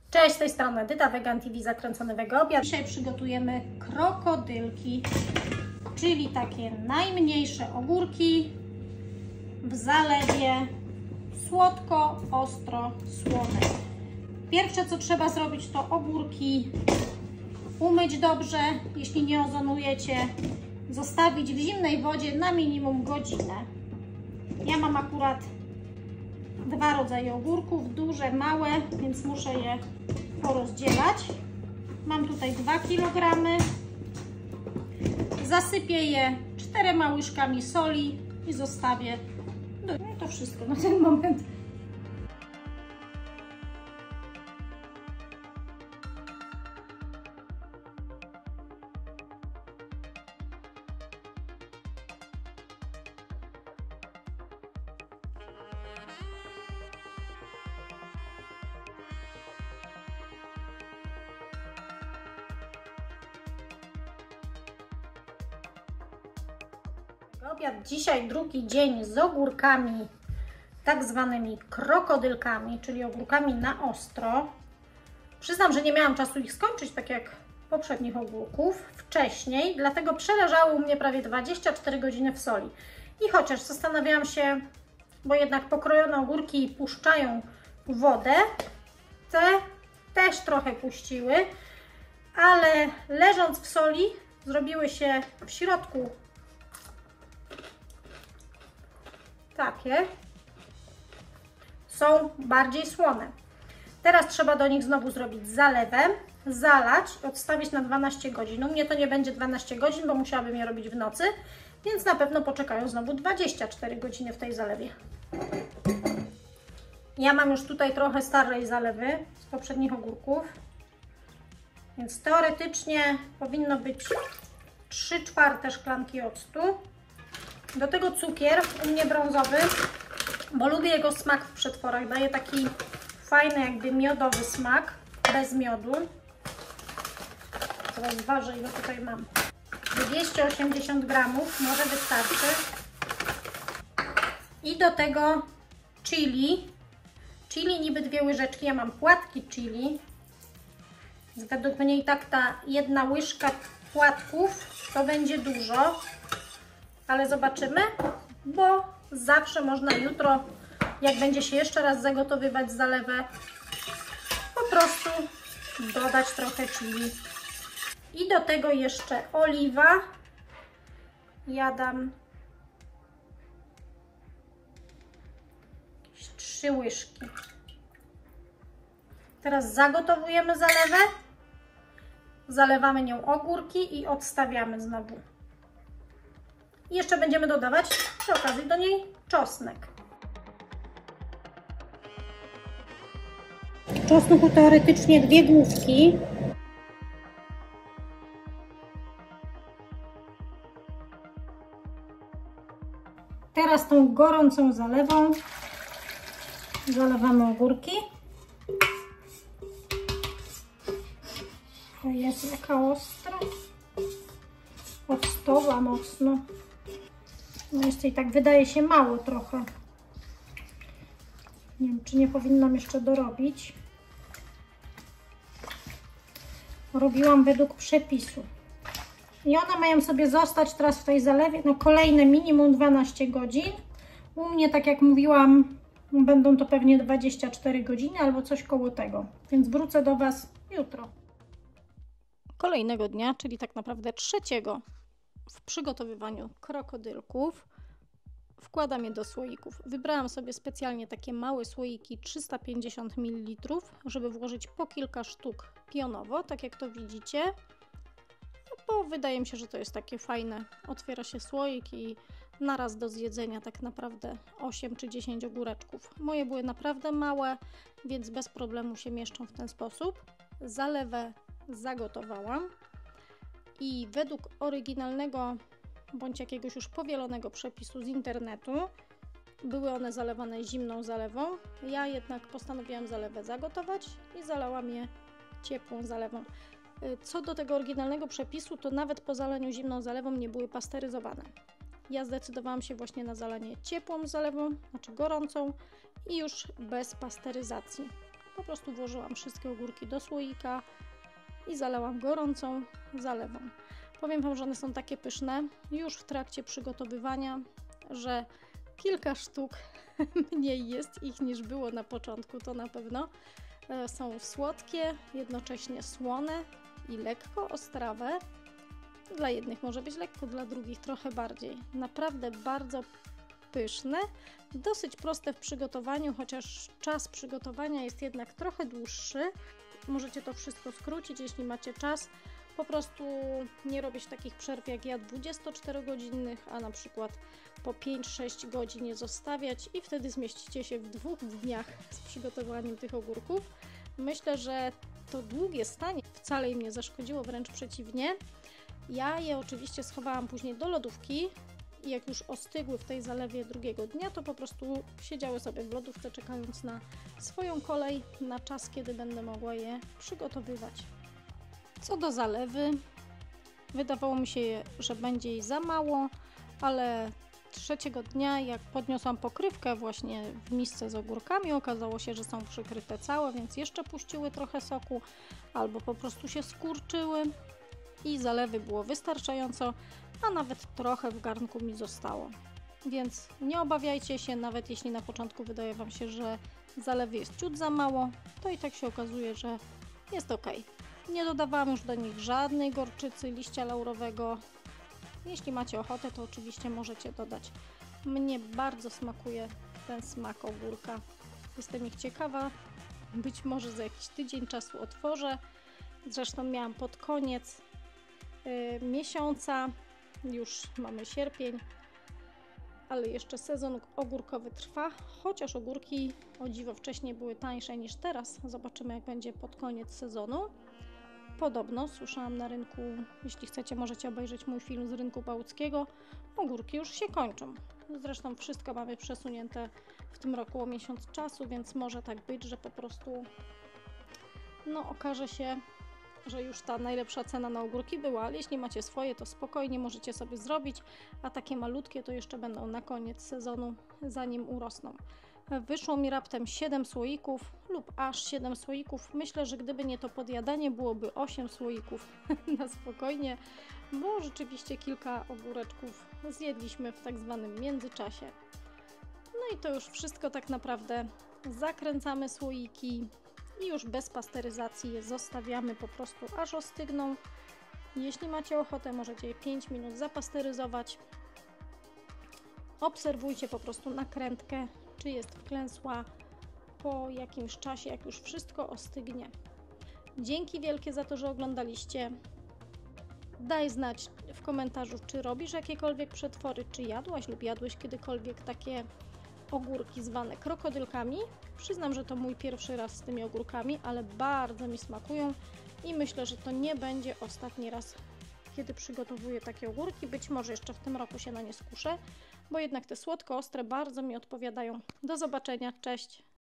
Cześć, z tej strony Edyta, Vegan TV, zakręcony wegobiad. Dzisiaj przygotujemy krokodylki, czyli takie najmniejsze ogórki w zalewie słodko, ostro, słone. Pierwsze co trzeba zrobić, to ogórki umyć dobrze, jeśli nie ozonujecie, zostawić w zimnej wodzie na minimum godzinę. Ja mam akurat dwa rodzaje ogórków, duże, małe, więc muszę je porozdzielać. Mam tutaj 2 kg. Zasypię je 4 łyżkami soli i zostawię. No i to wszystko na ten moment. Obiad dzisiaj drugi dzień z ogórkami, tak zwanymi krokodylkami, czyli ogórkami na ostro. Przyznam, że nie miałam czasu ich skończyć, tak jak poprzednich ogórków wcześniej, dlatego przeleżało u mnie prawie 24 godziny w soli. I chociaż zastanawiałam się, bo jednak pokrojone ogórki puszczają wodę, te też trochę puściły, ale leżąc w soli zrobiły się w środku takie, są bardziej słone. Teraz trzeba do nich znowu zrobić zalewę, zalać, odstawić na 12 godzin. U mnie to nie będzie 12 godzin, bo musiałabym je robić w nocy, więc na pewno poczekają znowu 24 godziny w tej zalewie. Ja mam już tutaj trochę starej zalewy z poprzednich ogórków, więc teoretycznie powinno być 3/4 szklanki octu. Do tego cukier, u mnie brązowy, bo lubię jego smak w przetworach. Daje taki fajny, jakby miodowy smak, bez miodu. Teraz ważę, ile tutaj mam. 280 gramów, może wystarczy. I do tego chili. Chili niby 2 łyżeczki, ja mam płatki chili. Według mnie i tak ta 1 łyżka płatków to będzie dużo. Ale zobaczymy, bo zawsze można jutro, jak będzie się jeszcze raz zagotowywać zalewę, po prostu dodać trochę chili. I do tego jeszcze oliwa. Ja dam jakieś 3 łyżki. Teraz zagotowujemy zalewę, zalewamy nią ogórki i odstawiamy znowu. I jeszcze będziemy dodawać przy okazji do niej czosnek. Czosnku teoretycznie 2 główki. Teraz tą gorącą zalewą zalewamy ogórki. O Jezu, jaka ostra. Octowa mocno. No jeszcze i tak wydaje się mało trochę. Nie wiem, czy nie powinnam jeszcze dorobić. Robiłam według przepisu. I one mają sobie zostać teraz w tej zalewie no kolejne minimum 12 godzin. U mnie, tak jak mówiłam, będą to pewnie 24 godziny albo coś koło tego. Więc wrócę do Was jutro. Kolejnego dnia, czyli tak naprawdę trzeciego w przygotowywaniu krokodylków, wkładam je do słoików. Wybrałam sobie specjalnie takie małe słoiki 350 ml, żeby włożyć po kilka sztuk pionowo, tak jak to widzicie, bo wydaje mi się, że to jest takie fajne. Otwiera się słoik i naraz do zjedzenia tak naprawdę 8 czy 10 ogóreczków. Moje były naprawdę małe, więc bez problemu się mieszczą w ten sposób. Zalewę zagotowałam. I według oryginalnego bądź jakiegoś już powielonego przepisu z internetu były one zalewane zimną zalewą. Ja jednak postanowiłam zalewę zagotować i zalałam je ciepłą zalewą. Co do tego oryginalnego przepisu, to nawet po zalaniu zimną zalewą nie były pasteryzowane. Ja zdecydowałam się właśnie na zalanie ciepłą zalewą, znaczy gorącą i już bez pasteryzacji. Po prostu włożyłam wszystkie ogórki do słoika i zalałam gorącą zalewą. Powiem Wam, że one są takie pyszne już w trakcie przygotowywania, że kilka sztuk mniej jest ich niż było na początku, to na pewno. Są słodkie, jednocześnie słone i lekko ostrawe. Dla jednych może być lekko, dla drugich trochę bardziej. Naprawdę bardzo pyszne, dosyć proste w przygotowaniu, chociaż czas przygotowania jest jednak trochę dłuższy. Możecie to wszystko skrócić, jeśli macie czas. Po prostu nie robić takich przerw jak ja 24-godzinnych, a na przykład po 5-6 godzin je zostawiać i wtedy zmieścicie się w 2 dniach z przygotowaniem tych ogórków. Myślę, że to długie stanie wcale im nie zaszkodziło, wręcz przeciwnie. Ja je oczywiście schowałam później do lodówki i jak już ostygły w tej zalewie drugiego dnia, to po prostu siedziały sobie w lodówce, czekając na swoją kolej, na czas, kiedy będę mogła je przygotowywać. Co do zalewy, wydawało mi się, że będzie jej za mało, ale trzeciego dnia, jak podniosłam pokrywkę właśnie w misce z ogórkami, okazało się, że są przykryte całe, więc jeszcze puściły trochę soku albo po prostu się skurczyły i zalewy było wystarczająco, a nawet trochę w garnku mi zostało. Więc nie obawiajcie się, nawet jeśli na początku wydaje Wam się, że zalewy jest ciut za mało, to i tak się okazuje, że jest ok. Nie dodawałam już do nich żadnej gorczycy, liścia laurowego. Jeśli macie ochotę, to oczywiście możecie dodać. Mnie bardzo smakuje ten smak ogórka. Jestem ich ciekawa. Być może za jakiś tydzień czasu otworzę. Zresztą miałam pod koniec miesiąca. Już mamy sierpień. Ale jeszcze sezon ogórkowy trwa. Chociaż ogórki o dziwo wcześniej były tańsze niż teraz. Zobaczymy, jak będzie pod koniec sezonu. Podobno, słyszałam na rynku, jeśli chcecie, możecie obejrzeć mój film z rynku pałuckiego, ogórki już się kończą. Zresztą wszystko mamy przesunięte w tym roku o miesiąc czasu, więc może tak być, że po prostu okaże się, że już ta najlepsza cena na ogórki była, ale jeśli macie swoje, to spokojnie możecie sobie zrobić, a takie malutkie to jeszcze będą na koniec sezonu, zanim urosną. Wyszło mi raptem 7 słoików lub aż 7 słoików. Myślę, że gdyby nie to podjadanie, byłoby 8 słoików na spokojnie, bo rzeczywiście kilka ogóreczków zjedliśmy w tak zwanym międzyczasie. No i to już wszystko tak naprawdę. Zakręcamy słoiki i już bez pasteryzacji je zostawiamy po prostu aż ostygną. Jeśli macie ochotę, możecie je 5 minut zapasteryzować. Obserwujcie po prostu nakrętkę, czy jest wklęsła po jakimś czasie, jak już wszystko ostygnie. Dzięki wielkie za to, że oglądaliście. Daj znać w komentarzu, czy robisz jakiekolwiek przetwory, czy jadłaś lub jadłeś kiedykolwiek takie ogórki zwane krokodylkami. Przyznam, że to mój pierwszy raz z tymi ogórkami, ale bardzo mi smakują i myślę, że to nie będzie ostatni raz, kiedy przygotowuję takie ogórki. Być może jeszcze w tym roku się na nie skuszę, bo jednak te słodko-ostre bardzo mi odpowiadają. Do zobaczenia, cześć!